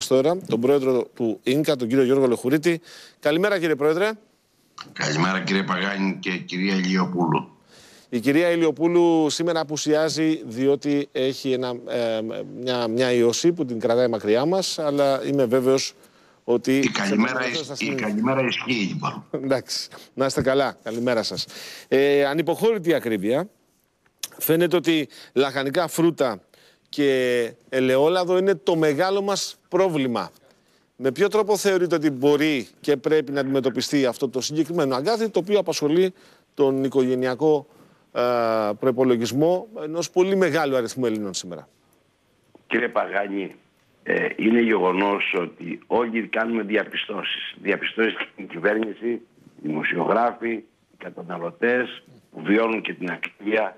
τώρα τον πρόεδρο του ΙΝΚΑ, τον κύριο Γιώργο Λεχουρίτη. Καλημέρα, κύριε Πρόεδρε. Καλημέρα, κύριε Παγάνη και κυρία Ηλιοπούλου. Η κυρία Ηλιοπούλου σήμερα απουσιάζει διότι έχει μια ιώση που την κρατάει μακριά μας, αλλά είμαι βέβαιος ότι... Η καλημέρα ισχύει, λοιπόν. Εντάξει, να είστε καλά. Καλημέρα σας. Ανυποχώρητη ακρίβεια. Φαίνεται ότι λαχανικά φρούτα και ελαιόλαδο είναι το μεγάλο μας πρόβλημα. Με ποιο τρόπο θεωρείτε ότι μπορεί και πρέπει να αντιμετωπιστεί αυτό το συγκεκριμένο αγκάθι, το οποίο απασχολεί τον οικογενειακό προϋπολογισμό ενός πολύ μεγάλου αριθμού Ελλήνων σήμερα? Κύριε Παγάνη, είναι γεγονός ότι όλοι κάνουμε διαπιστώσεις. Διαπιστώσεις στην κυβέρνηση, οι δημοσιογράφοι, οι καταναλωτές που βιώνουν και την ακρίβεια.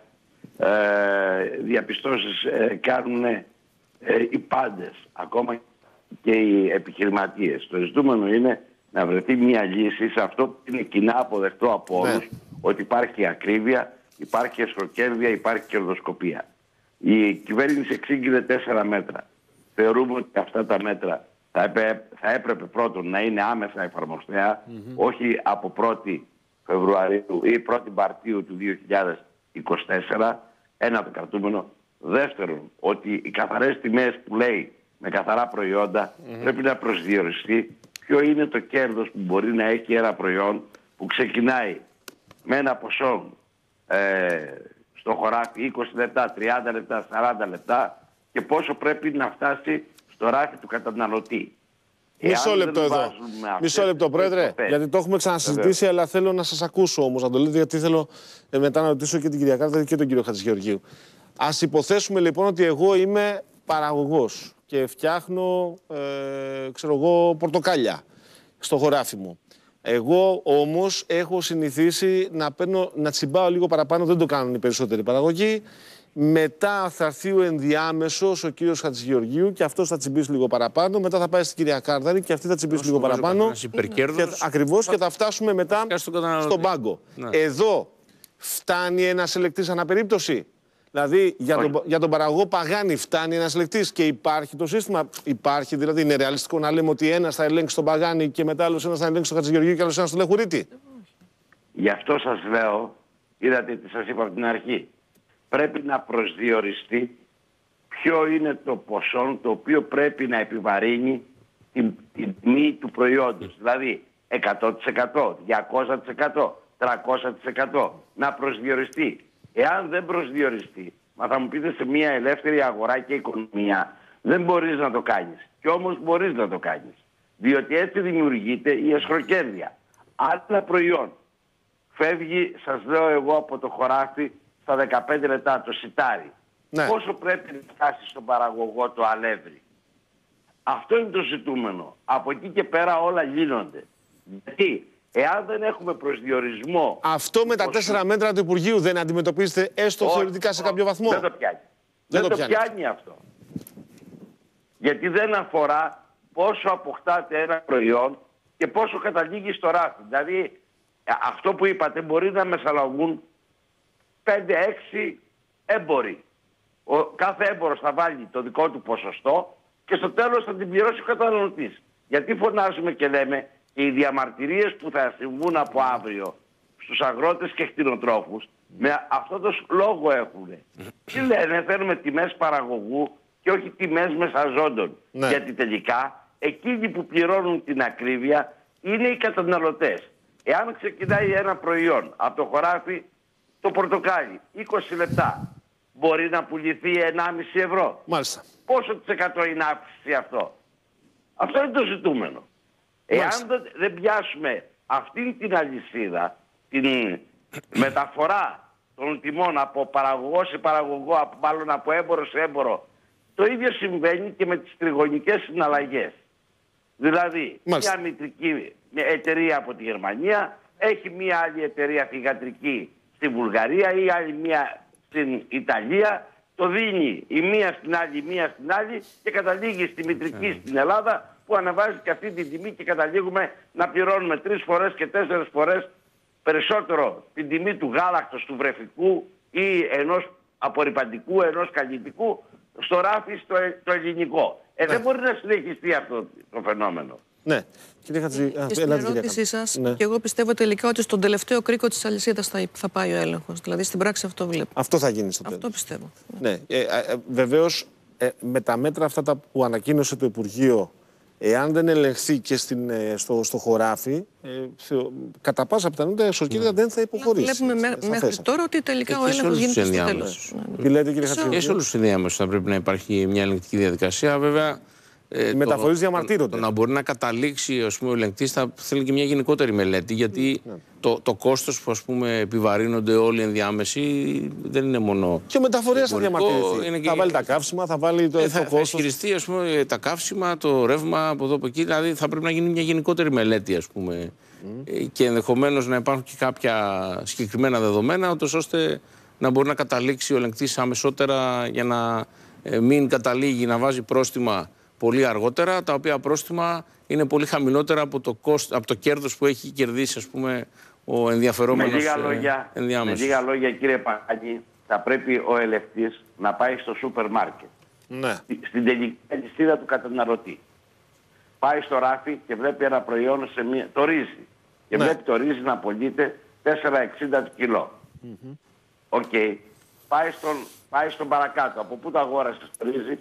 Διαπιστώσεις κάνουν οι πάντες, ακόμα και οι επιχειρηματίες. Το ζητούμενο είναι να βρεθεί μια λύση σε αυτό που είναι κοινά αποδεκτό από όλους, ότι υπάρχει ακρίβεια, υπάρχει εσχροκέρδεια, υπάρχει κερδοσκοπία. Η κυβέρνηση εξήγηλε 4 μέτρα. Θεωρούμε ότι αυτά τα μέτρα θα έπρεπε πρώτον να είναι άμεσα εφαρμοστέα, όχι από 1η Φεβρουαρίου ή 1η Μαρτίου του 2024, ένα το κρατούμενο. Δεύτερον, ότι οι καθαρές τιμές που λέει με καθαρά προϊόντα πρέπει να προσδιοριστεί ποιο είναι το κέρδος που μπορεί να έχει ένα προϊόν που ξεκινάει με ένα ποσό στο χωράφι 20 λεπτά, 30 λεπτά, 40 λεπτά και πόσο πρέπει να φτάσει στο ράφι του καταναλωτή. Μισό λεπτό εδώ. Μισό λεπτό, Πρόεδρε, γιατί το έχουμε ξανασυζητήσει, αλλά θέλω να σας ακούσω όμως, να το λέτε, γιατί θέλω μετά να ρωτήσω και την κυρία Κάρτα και τον κύριο Χατζηγεωργίου. Ας υποθέσουμε λοιπόν ότι εγώ είμαι παραγωγός και φτιάχνω, ξέρω εγώ, πορτοκάλια στο χωράφι μου. Εγώ όμως έχω συνηθίσει να τσιμπάω λίγο παραπάνω, δεν το κάνουν οι περισσότεροι παραγωγοί. Μετά θα έρθει ο ενδιάμεσος, ο κύριος Χατζηγεωργίου, και αυτός θα τσιμπήσει λίγο παραπάνω. Μετά θα πάει στην κυρία Κάρδαρη και αυτή θα τσιμπήσει λίγο παραπάνω. Ακριβώς, και θα φτάσουμε μετά στον πάγκο. Ναι. Εδώ φτάνει ένας ελεκτής αναπερίπτωση. Δηλαδή για τον παραγωγό Παγάνη φτάνει ένας ελεκτής και υπάρχει το σύστημα. Υπάρχει, δηλαδή είναι ρεαλιστικό να λέμε ότι ένας θα ελέγξει τον Παγάνη και μετά άλλος ένας θα ελέγξει τον Χατζηγεωργίου και άλλος ένας τον Λεχουρίτη? Γι' αυτό σας λέω, είδατε τι σας είπα από την αρχή. Πρέπει να προσδιοριστεί ποιο είναι το ποσό το οποίο πρέπει να επιβαρύνει την τιμή του προϊόντος. Δηλαδή 100%, 200%, 300%. Να προσδιοριστεί. Εάν δεν προσδιοριστεί, μα θα μου πείτε, σε μια ελεύθερη αγορά και οικονομία δεν μπορείς να το κάνεις. Κι όμως μπορείς να το κάνεις. Διότι έτσι δημιουργείται η εσχροκέρδεια. Άλλα προϊόν φεύγει, σας λέω εγώ, από το χωράφι στα 15 λεπτά το σιτάρι. Ναι. Πόσο πρέπει να φτάσει στον παραγωγό το αλεύρι? Αυτό είναι το ζητούμενο. Από εκεί και πέρα όλα γίνονται. Γιατί εάν δεν έχουμε προσδιορισμό... Αυτό με τα 4 μέτρα του Υπουργείου δεν αντιμετωπίζετε έστω θεωρητικά σε κάποιο βαθμό? Δεν το πιάνει. Δεν το πιάνει αυτό. Γιατί δεν αφορά πόσο αποκτάται ένα προϊόν και πόσο καταλήγει στο ράφι. Δηλαδή αυτό που είπατε μπορεί να μεσαλλαγούν 5-6 έμποροι. Κάθε έμπορος θα βάλει το δικό του ποσοστό και στο τέλος θα την πληρώσει ο καταναλωτής. Γιατί φωνάζουμε και λέμε και οι διαμαρτυρίες που θα συμβούν από αύριο στους αγρότες και κτηνοτρόφους με αυτό το λόγο έχουν. Τι λένε? Θέλουμε τιμές παραγωγού και όχι τιμές μεσαζόντων. Ναι. Γιατί τελικά εκείνοι που πληρώνουν την ακρίβεια είναι οι καταναλωτές. Εάν ξεκινάει ένα προϊόν από το χωράφι, το πορτοκάλι, 20 λεπτά, μπορεί να πουληθεί 1,5 ευρώ. Μάλιστα. Πόσο της εκατό είναι αύξηση αυτό? Αυτό είναι το ζητούμενο. Εάν δεν πιάσουμε αυτή την αλυσίδα, την μεταφορά των τιμών από παραγωγό σε παραγωγό, μάλλον από έμπορο σε έμπορο, το ίδιο συμβαίνει και με τις τριγωνικές συναλλαγές. Δηλαδή, μια μητρική εταιρεία από τη Γερμανία έχει μια άλλη εταιρεία θυγατρική στη Βουλγαρία ή άλλη μια στην Ιταλία, το δίνει η μία στην άλλη, η μία στην άλλη και καταλήγει στη μητρική στην Ελλάδα που ανεβάζει και αυτή την τιμή και καταλήγουμε να πληρώνουμε 3 φορές και 4 φορές περισσότερο την τιμή του γάλακτος, του βρεφικού ή ενός απορρυπαντικού, ενός καλλιτικού στο ράφι το ελληνικό. Δεν μπορεί να συνεχιστεί αυτό το φαινόμενο. Ναι. Κύριε Χατζη, και στην ερώτησή σας, και εγώ πιστεύω τελικά ότι στον τελευταίο κρίκο της αλυσίδας θα πάει ο έλεγχος. Δηλαδή στην πράξη αυτό βλέπω. Αυτό θα γίνει στο τέλος. Αυτό πιστεύω. Ναι. Βεβαίως, με τα μέτρα αυτά που ανακοίνωσε το Υπουργείο, εάν δεν ελεγχθεί και στο χωράφι, κατά πάσα πιθανότητα η Εσωρκίδα δεν θα υποχωρήσει. Βλέπουμε μέχρι τώρα ότι τελικά ο έλεγχος γίνεται στο τέλος. Τι λέτε, κύριε Χατζη? Και σε όλους τους ενδιάμεσους θα πρέπει να υπάρχει μια ελεγκτική διαδικασία. Βέβαια, οι μεταφορείς διαμαρτύρονται. Το να μπορεί να καταλήξει ο ελεγκτής θα θέλει και μια γενικότερη μελέτη, γιατί το κόστος που επιβαρύνονται όλοι οι ενδιάμεσοι δεν είναι μόνο. Και ο μεταφορέας θα διαμαρτυρηθεί. Θα βάλει τα καύσιμα, θα βάλει το κόστος. Θα ισχυριστεί τα καύσιμα, το ρεύμα από εδώ από εκεί. Δηλαδή θα πρέπει να γίνει μια γενικότερη μελέτη, και ενδεχομένως να υπάρχουν και κάποια συγκεκριμένα δεδομένα, ώστε να μπορεί να καταλήξει ο ελεγκτής αμεσότερα, για να μην καταλήγει να βάζει πρόστιμα πολύ αργότερα, τα οποία πρόστιμα είναι πολύ χαμηλότερα από το κέρδος που έχει κερδίσει, ο ενδιαφερόμενος ενδιάμεσος. Με λίγα λόγια, κύριε Παγάνη, θα πρέπει ο ελεγκτής να πάει στο σούπερ μάρκετ. Ναι. Στην τελική αλυσίδα του καταναλωτή. Πάει στο ράφι και βλέπει ένα προϊόν το ρύζι. Και βλέπει το ρύζι να πωλείται 4,60 το κιλό. Οκ. Πάει στον παρακάτω. Από πού το αγόρασε το ρύζι?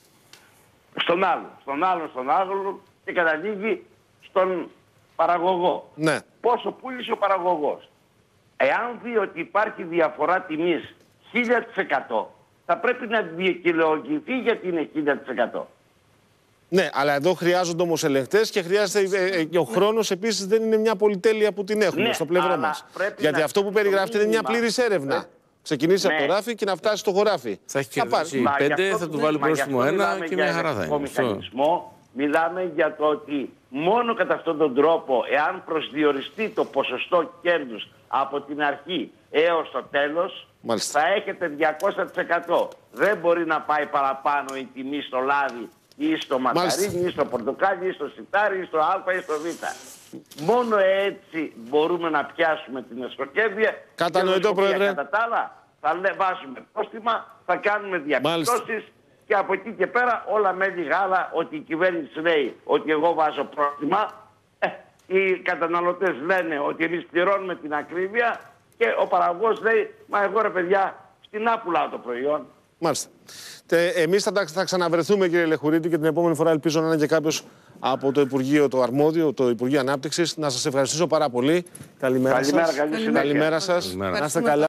Στον άλλον και καταλήγει στον παραγωγό. Ναι. Πόσο πούλησε ο παραγωγός? Εάν δει ότι υπάρχει διαφορά τιμής 1000%, θα πρέπει να δικαιολογηθεί γιατί είναι 1000%. Ναι, αλλά εδώ χρειάζονται όμως ελεγκτές και χρειάζεται και ο χρόνος επίσης δεν είναι μια πολυτέλεια που την έχουμε στο πλευρό μας. Γιατί αυτό που περιγράφεται είναι μια πλήρης έρευνα. Ξεκινήσει από το ράφι και να φτάσει στο χωράφι. Θα έχει κερδίσει 5, θα του βάλει πρόστιμο 1 και μια χαρά θα είναι. Μιλάμε για το ότι μόνο κατά αυτόν τον τρόπο, εάν προσδιοριστεί το ποσοστό κέρδους από την αρχή έως το τέλος, θα έχετε 200%. Δεν μπορεί να πάει παραπάνω η τιμή στο λάδι ή στο μακαρίνι ή στο πορτοκάλι ή στο σιτάρι ή στο α ή στο β. Μόνο έτσι μπορούμε να πιάσουμε την εσωκέρδεια. Κατανοητό, Πρόεδρε. Κατά τα άλλα θα βάζουμε πρόστιμα, θα κάνουμε διαπιστώσεις και από εκεί και πέρα όλα μένει γάλα. Ότι η κυβέρνηση λέει ότι εγώ βάζω πρόστιμα, οι καταναλωτές λένε ότι εμείς πληρώνουμε την ακρίβεια και ο παραγωγός λέει, μα εγώ ρε παιδιά φτηνά πουλάω το προϊόν. Μάλιστα. Εμείς θα ξαναβρεθούμε, κύριε Λεχουρίτη, και την επόμενη φορά ελπίζω να είναι και κάποιος από το Υπουργείο το αρμόδιο, το Υπουργείο Ανάπτυξης. Να σας ευχαριστήσω πάρα πολύ. Καλημέρα σας. Καλημέρα σας. Να είστε καλά.